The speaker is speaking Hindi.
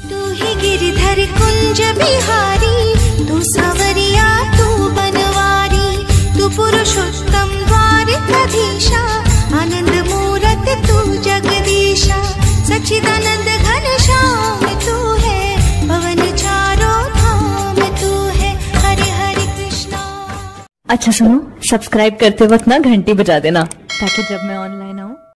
तू ही गिरधर कुंज बिहारी, तू सावरिया तू बनवारी, तू पुरुषोत्तम द्वारकाधीशा, आनंद मूरत तू जगदीशा, सच्चिदानंद घनश्याम तू है, पवन चारों धाम तू है, हरे हरे कृष्णा। अच्छा सुनो, सब्सक्राइब करते वक्त ना घंटी बजा देना ताकि जब मैं ऑनलाइन आऊँ